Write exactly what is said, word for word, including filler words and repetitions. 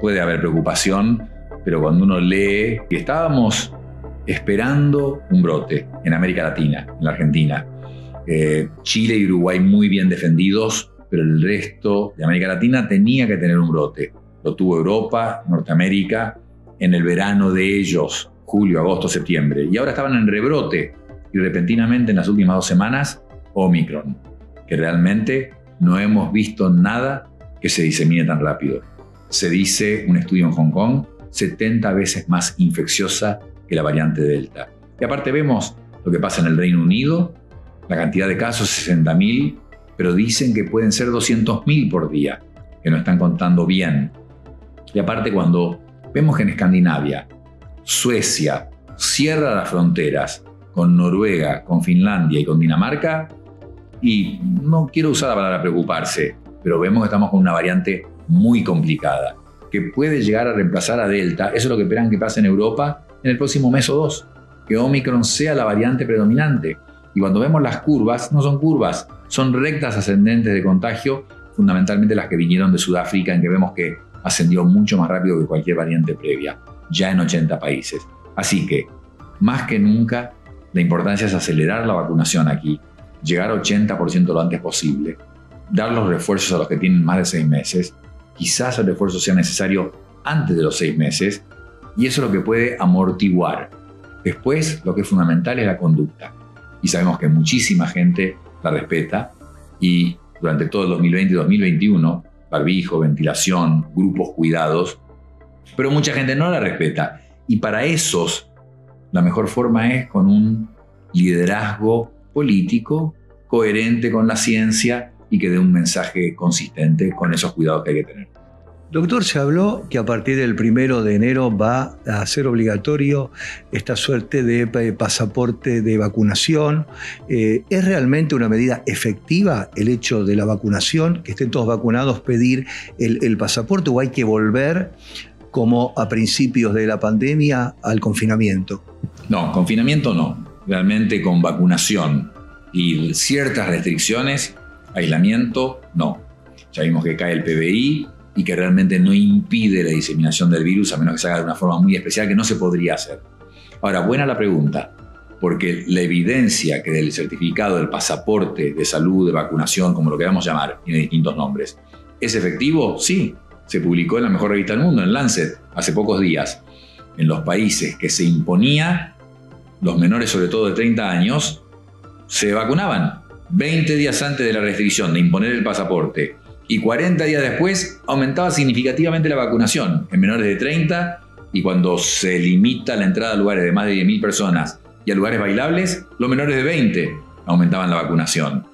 puede haber preocupación, pero cuando uno lee que estábamos esperando un brote en América Latina, en la Argentina, eh, Chile y Uruguay muy bien defendidos, pero el resto de América Latina tenía que tener un brote. Lo tuvo Europa, Norteamérica, en el verano de ellos, julio, agosto, septiembre. Y ahora estaban en rebrote y repentinamente en las últimas dos semanas, Omicron, que realmente no hemos visto nada que se disemine tan rápido. Se dice, un estudio en Hong Kong, setenta veces más infecciosa que la variante Delta. Y aparte vemos lo que pasa en el Reino Unido, la cantidad de casos, sesenta mil, pero dicen que pueden ser doscientos mil por día, que no están contando bien. Y aparte cuando vemos que en Escandinavia, Suecia cierra las fronteras con Noruega, con Finlandia y con Dinamarca, y no quiero usar la palabra preocuparse, pero vemos que estamos con una variante muy complicada, que puede llegar a reemplazar a Delta. Eso es lo que esperan que pase en Europa en el próximo mes o dos, que Omicron sea la variante predominante. Y cuando vemos las curvas, no son curvas, son rectas ascendentes de contagio, fundamentalmente las que vinieron de Sudáfrica, en que vemos que ascendió mucho más rápido que cualquier variante previa, ya en ochenta países. Así que, más que nunca, la importancia es acelerar la vacunación aquí, llegar a ochenta por ciento lo antes posible, dar los refuerzos a los que tienen más de seis meses, quizás el refuerzo sea necesario antes de los seis meses, y eso es lo que puede amortiguar. Después, lo que es fundamental es la conducta. Y sabemos que muchísima gente la respeta, y durante todo el dos mil veinte y dos mil veintiuno, barbijo, ventilación, grupos cuidados, pero mucha gente no la respeta. Y para esos, la mejor forma es con un liderazgo político coherente con la ciencia y que dé un mensaje consistente con esos cuidados que hay que tener. Doctor, se habló que a partir del primero de enero va a ser obligatorio esta suerte de pasaporte de vacunación. Eh, ¿Es realmente una medida efectiva el hecho de la vacunación, que estén todos vacunados, pedir el, el pasaporte, o hay que volver, como a principios de la pandemia, al confinamiento? No, confinamiento no. Realmente con vacunación y ciertas restricciones, aislamiento, no. Ya vimos que cae el P B I y que realmente no impide la diseminación del virus, a menos que se haga de una forma muy especial que no se podría hacer. Ahora, buena la pregunta, porque la evidencia que del certificado del pasaporte de salud, de vacunación, como lo queramos llamar, tiene distintos nombres, ¿es efectivo? Sí. Se publicó en la mejor revista del mundo, en Lancet, hace pocos días. En los países que se imponía, los menores sobre todo de treinta años, se vacunaban veinte días antes de la restricción de imponer el pasaporte, y cuarenta días después aumentaba significativamente la vacunación en menores de treinta, y cuando se limita la entrada a lugares de más de diez mil personas y a lugares bailables, los menores de veinte aumentaban la vacunación.